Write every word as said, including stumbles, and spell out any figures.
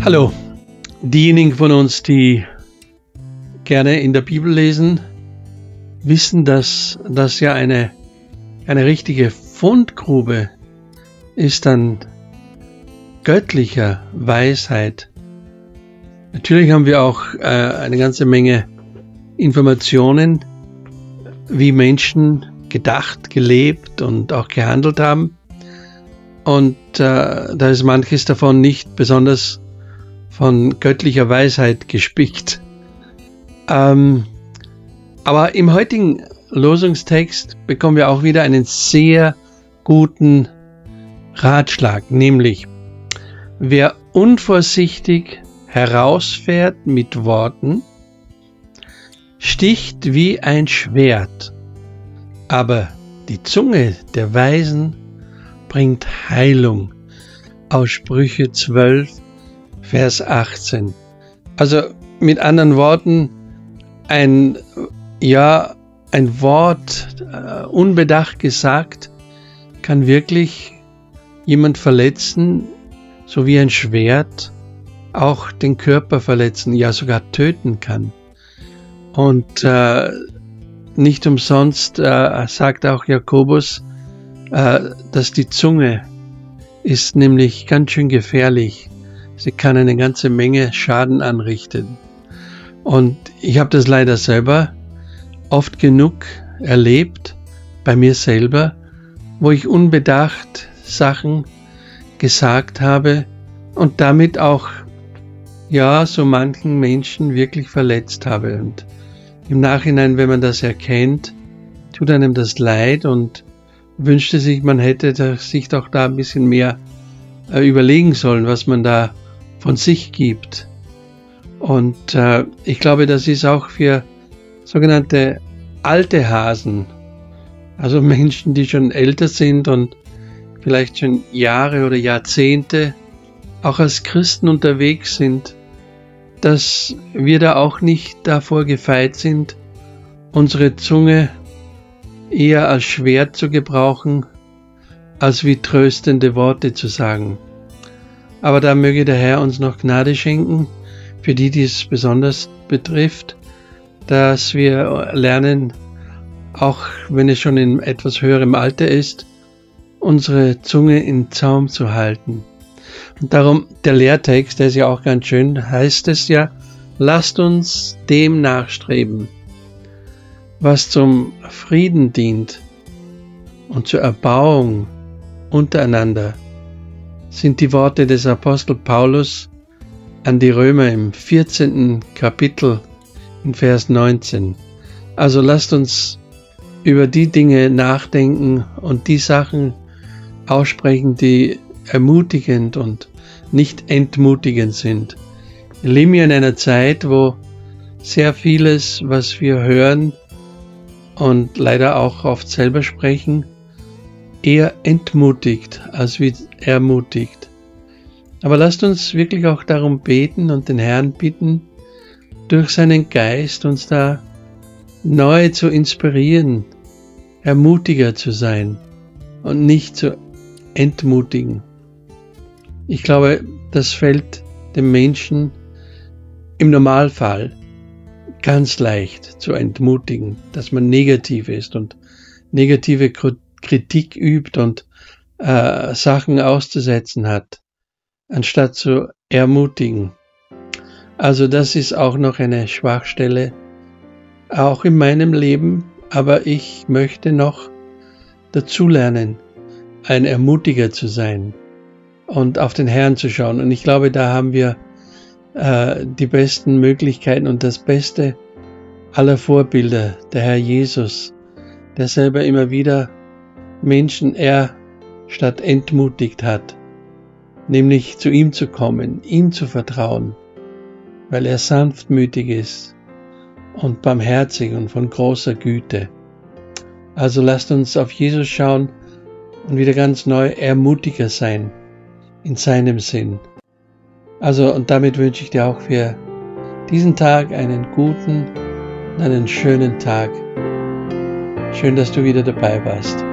Hallo, diejenigen von uns, die gerne in der Bibel lesen, wissen, dass das ja eine, eine richtige Fundgrube ist an göttlicher Weisheit. Natürlich haben wir auch äh, eine ganze Menge Informationen, wie Menschen gedacht, gelebt und auch gehandelt haben. Und äh, da ist manches davon nicht besonders von göttlicher Weisheit gespickt. Ähm, aber im heutigen Losungstext bekommen wir auch wieder einen sehr guten Ratschlag, nämlich: Wer unvorsichtig herausfährt mit Worten, sticht wie ein Schwert, aber die Zunge der Weisen bringt Heilung. Aus Sprüche zwölf, Vers achtzehn. Also mit anderen Worten, ein, ja, ein Wort äh, unbedacht gesagt kann wirklich jemand verletzen, so wie ein Schwert auch den Körper verletzen, ja sogar töten kann. Und äh, nicht umsonst äh, sagt auch Jakobus, äh, dass die Zunge ist nämlich ganz schön gefährlich. Sie kann eine ganze Menge Schaden anrichten. Und ich habe das leider selber oft genug erlebt, bei mir selber, wo ich unbedacht Sachen gesagt habe und damit auch ja so manchen Menschen wirklich verletzt habe. Und im Nachhinein, wenn man das erkennt, tut einem das leid und wünschte sich, man hätte sich doch da ein bisschen mehr äh, überlegen sollen, was man da von sich gibt. Und äh, ich glaube, das ist auch für sogenannte alte Hasen, also Menschen, die schon älter sind und vielleicht schon Jahre oder Jahrzehnte auch als Christen unterwegs sind, dass wir da auch nicht davor gefeit sind, unsere Zunge eher als Schwert zu gebrauchen, als wie tröstende Worte zu sagen. Aber da möge der Herr uns noch Gnade schenken, für die, die es besonders betrifft, dass wir lernen, auch wenn es schon in etwas höherem Alter ist, unsere Zunge in Zaum zu halten. Und darum, der Lehrtext, der ist ja auch ganz schön, heißt es ja: Lasst uns dem nachstreben, was zum Frieden dient und zur Erbauung untereinander, sind die Worte des Apostel Paulus an die Römer im vierzehnten Kapitel in Vers neunzehn. Also lasst uns über die Dinge nachdenken und die Sachen aussprechen, die ermutigend und nicht entmutigend sind. Wir leben ja in einer Zeit, wo sehr vieles, was wir hören und leider auch oft selber sprechen, eher entmutigt als wie ermutigt. Aber lasst uns wirklich auch darum beten und den Herrn bitten, durch seinen Geist uns da neu zu inspirieren, ermutiger zu sein und nicht zu entmutigen. Ich glaube, das fällt dem Menschen im Normalfall ganz leicht zu entmutigen, dass man negativ ist und negative Kritik übt und äh, Sachen auszusetzen hat, anstatt zu ermutigen. Also das ist auch noch eine Schwachstelle, auch in meinem Leben, aber ich möchte noch dazulernen, ein Ermutiger zu sein und auf den Herrn zu schauen. Und ich glaube, da haben wir äh, die besten Möglichkeiten und das Beste aller Vorbilder, der Herr Jesus, der selber immer wieder Menschen er statt entmutigt hat, nämlich zu ihm zu kommen, ihm zu vertrauen, weil er sanftmütig ist und barmherzig und von großer Güte. Also lasst uns auf Jesus schauen und wieder ganz neu ermutiger sein in seinem Sinn. Also, und damit wünsche ich dir auch für diesen Tag einen guten und einen schönen Tag. Schön, dass du wieder dabei warst.